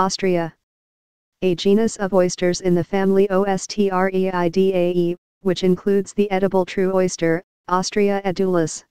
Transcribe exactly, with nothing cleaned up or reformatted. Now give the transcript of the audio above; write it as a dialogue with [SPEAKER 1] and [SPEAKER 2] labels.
[SPEAKER 1] Ostrea. A genus of oysters in the family Ostreidae, which includes the edible true oyster, Ostrea edulis.